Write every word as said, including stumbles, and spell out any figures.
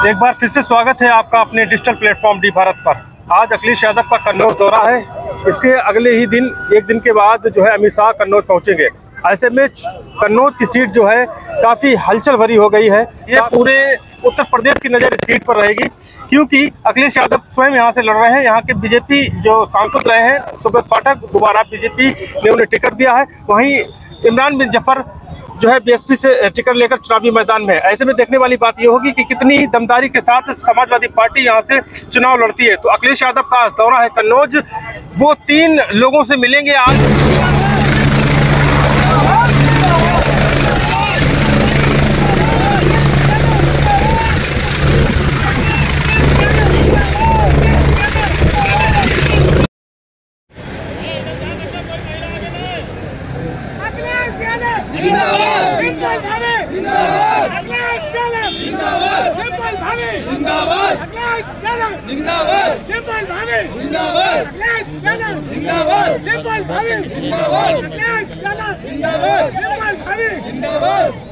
एक बार फिर से स्वागत है आपका अपने डिजिटल प्लेटफॉर्म डी भारत पर। आज अखिलेश यादव का कन्नौज दौरा है। इसके अगले ही दिन एक दिन के बाद जो है अमित शाह कन्नौज पहुंचेंगे। ऐसे में कन्नौज की सीट जो है काफ़ी हलचल भरी हो गई है। ये पूरे उत्तर प्रदेश की नज़र इस सीट पर रहेगी, क्योंकि अखिलेश यादव स्वयं यहाँ से लड़ रहे हैं। यहाँ के बीजेपी जो सांसद रहे हैं सुब्रत पाठक, दोबारा बीजेपी ने उन्हें टिकट दिया है। वहीं इमरान बिन जफर जो है बीएसपी से टिकट लेकर चुनावी मैदान में है। ऐसे में देखने वाली बात यह होगी कि कितनी दमदारी के साथ समाजवादी पार्टी यहां से चुनाव लड़ती है। तो अखिलेश यादव का दौरा है कन्नौज, वो तीन लोगों से मिलेंगे आज। जिंदाबाद।